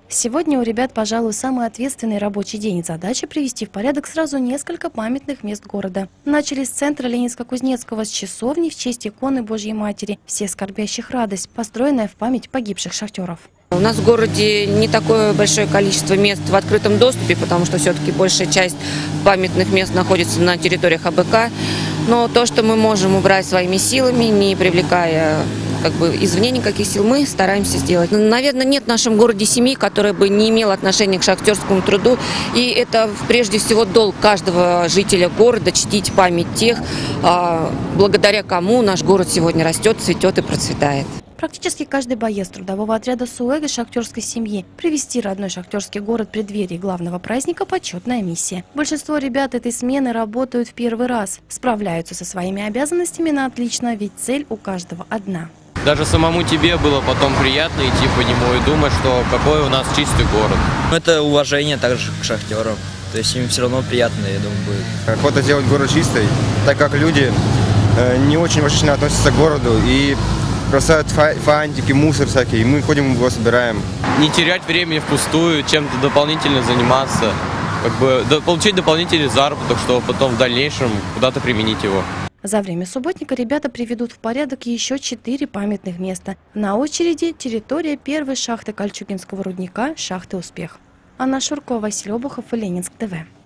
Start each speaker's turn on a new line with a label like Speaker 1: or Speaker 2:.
Speaker 1: Сегодня у ребят, пожалуй, самый ответственный рабочий день. Задача привести в порядок сразу несколько памятных мест города. Начали с центра Ленинско-Кузнецкого, с часовни в честь иконы Божьей Матери, все скорбящих радость, построенная в память погибших шахтеров.
Speaker 2: У нас в городе не такое большое количество мест в открытом доступе, потому что все-таки большая часть памятных мест находится на территориях АБК. Но то, что мы можем убрать своими силами, не привлекая извне никаких сил, мы стараемся сделать. Наверное, нет в нашем городе семьи, которая бы не имела отношения к шахтерскому труду. И это прежде всего долг каждого жителя города чтить память тех, благодаря кому наш город сегодня растет, цветет и процветает.
Speaker 1: Практически каждый боец трудового отряда СУЭГа шахтерской семьи. Привести родной шахтерский город в преддверии главного праздника – почетная миссия. Большинство ребят этой смены работают в первый раз. Справляются со своими обязанностями на отлично, ведь цель у каждого одна.
Speaker 3: Даже самому тебе было потом приятно идти по нему и думать, что какой у нас чистый город.
Speaker 4: Это уважение также к шахтерам. То есть им все равно приятно, я думаю, будет.
Speaker 5: Охота сделать город чистый, так как люди не очень уважительно относятся к городу и бросают фантики, мусор всякий, и мы ходим его собираем.
Speaker 3: Не терять времени впустую, чем-то дополнительно заниматься, получить дополнительный заработок, чтобы потом в дальнейшем куда-то применить его.
Speaker 1: За время субботника ребята приведут в порядок еще 4 памятных места. На очереди территория первой шахты Кольчугинского рудника, шахты «Успех». Анна Шуркова, Василий Обухов и Ленинск ТВ.